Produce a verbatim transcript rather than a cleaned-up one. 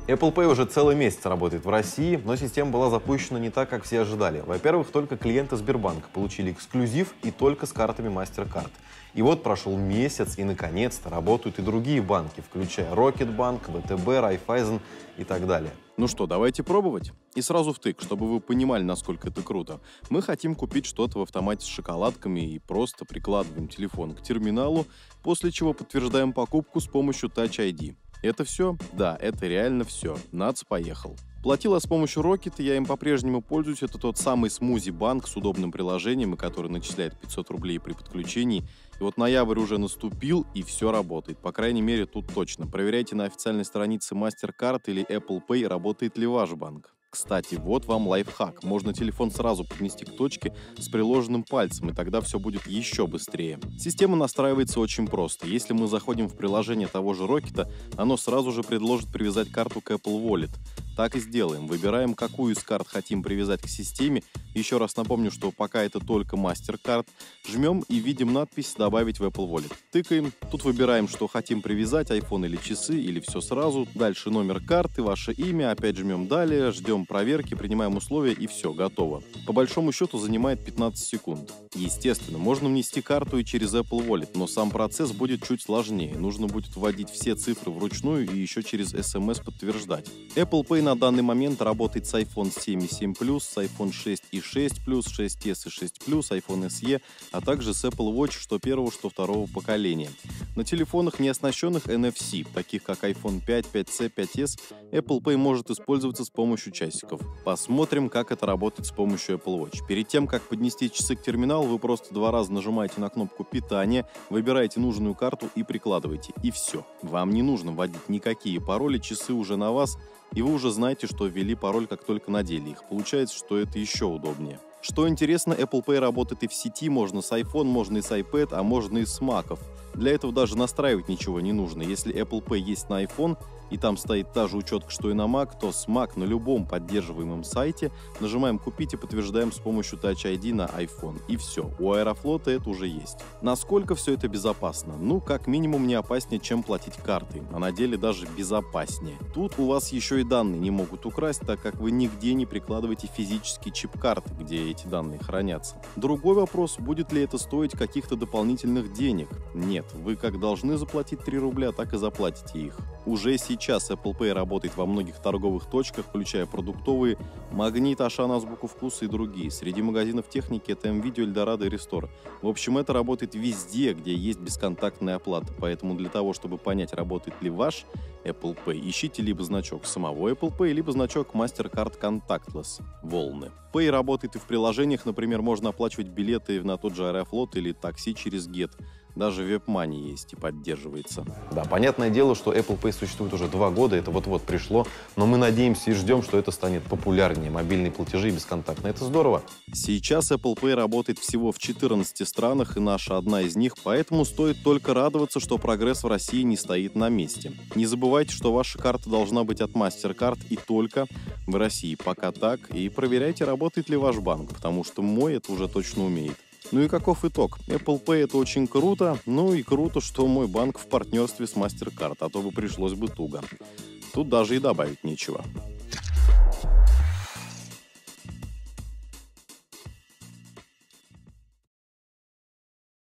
Apple Pay уже целый месяц работает в России, но система была запущена не так, как все ожидали. Во-первых, только клиенты Сбербанка получили эксклюзив и только с картами MasterCard. И вот прошел месяц, и наконец-то работают и другие банки, включая Рокетбанк, вэ тэ бэ, Райффайзен и так далее. Ну что, давайте пробовать. И сразу втык, чтобы вы понимали, насколько это круто. Мы хотим купить что-то в автомате с шоколадками и просто прикладываем телефон к терминалу, после чего подтверждаем покупку с помощью Touch ай ди. Это все? Да, это реально все. Нац поехал. Платила с помощью Rocket, я им по-прежнему пользуюсь. Это тот самый смузи-банк с удобным приложением, который начисляет пятьсот рублей при подключении. И вот ноябрь уже наступил, и все работает. По крайней мере, тут точно. Проверяйте на официальной странице MasterCard или Apple Pay, работает ли ваш банк. Кстати, вот вам лайфхак. Можно телефон сразу поднести к точке с приложенным пальцем, и тогда все будет еще быстрее. Система настраивается очень просто. Если мы заходим в приложение того же Rocket, оно сразу же предложит привязать карту к Apple Wallet. Так и сделаем. Выбираем, какую из карт хотим привязать к системе. Еще раз напомню, что пока это только MasterCard. Жмем и видим надпись «Добавить в Apple Wallet». Тыкаем. Тут выбираем, что хотим привязать, iPhone или часы, или все сразу. Дальше номер карты, ваше имя. Опять жмем «Далее», ждем проверки, принимаем условия и все, готово. По большому счету занимает пятнадцать секунд. Естественно, можно внести карту и через Apple Wallet, но сам процесс будет чуть сложнее. Нужно будет вводить все цифры вручную и еще через эс эм эс подтверждать. Apple Pay на данный момент работает с iPhone семь и семь плюс, с iPhone шесть и шесть плюс, шесть эс и шесть плюс, iPhone эс и, а также с Apple Watch что первого, что второго поколения. На телефонах, не оснащенных эн эф си, таких как iPhone пять, пять си, пять эс, Apple Pay может использоваться с помощью часиков. Посмотрим, как это работает с помощью Apple Watch. Перед тем, как поднести часы к терминалу, вы просто два раза нажимаете на кнопку питания, выбираете нужную карту и прикладываете. И все. Вам не нужно вводить никакие пароли, часы уже на вас, и вы уже знаете, что ввели пароль, как только надели их. Получается, что это еще удобнее. Что интересно, Apple Pay работает и в сети, можно с iPhone, можно и с iPad, а можно и с Mac'ов. Для этого даже настраивать ничего не нужно. Если Apple Pay есть на iPhone, и там стоит та же учетка, что и на Mac, то с Mac на любом поддерживаемом сайте нажимаем «Купить» и подтверждаем с помощью Touch ай ди на iPhone. И все, у Аэрофлота это уже есть. Насколько все это безопасно? Ну, как минимум не опаснее, чем платить картой, а на деле даже безопаснее. Тут у вас еще и данные не могут украсть, так как вы нигде не прикладываете физический чип карты, где эти данные хранятся. Другой вопрос, будет ли это стоить каких-то дополнительных денег? Нет, вы как должны заплатить три рубля, так и заплатите их. Уже сейчас Apple Pay работает во многих торговых точках, включая продуктовые, Магнит, Ашан, Азбуку Вкуса и другие. Среди магазинов техники это МВидео, Эльдорадо и Рестор. В общем, это работает везде, где есть бесконтактная оплата. Поэтому для того, чтобы понять, работает ли ваш Apple Pay, ищите либо значок самого Apple Pay, либо значок MasterCard Contactless волны. Pay работает и в приложениях, например, можно оплачивать билеты на тот же Аэрофлот или такси через Get. Даже WebMoney есть и поддерживается. Да, понятное дело, что Apple Pay существует уже два года, это вот-вот пришло, но мы надеемся и ждем, что это станет популярнее, мобильные платежи и бесконтактно. Это здорово. Сейчас Apple Pay работает всего в четырнадцати странах, и наша одна из них, поэтому стоит только радоваться, что прогресс в России не стоит на месте. Не забывайте, что ваша карта должна быть от MasterCard и только в России. Пока так, и проверяйте, работает ли ваш банк, потому что мой это уже точно умеет. Ну и каков итог? Apple Pay это очень круто, ну и круто, что мой банк в партнерстве с MasterCard, а то бы пришлось бы туго. Тут даже и добавить нечего.